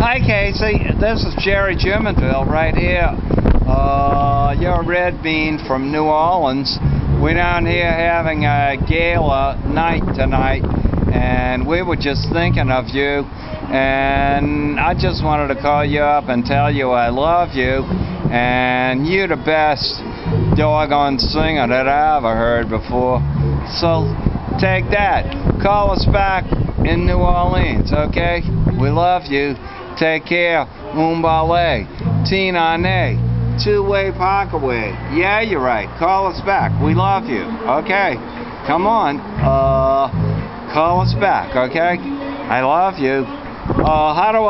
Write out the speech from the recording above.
Hi, Casey. This is Jerry Jimenville right here. You're a Red Bean from New Orleans. We're down here having a gala night tonight, and we were just thinking of you. And I just wanted to call you up and tell you I love you, and you're the best doggone singer that I ever heard before. So take that. Call us back in New Orleans, okay? We love you. Take care. Umbale. Tinane. Two-way Parkaway. Yeah, you're right. Call us back. We love you. Okay. Come on. Call us back, okay? I love you. How do I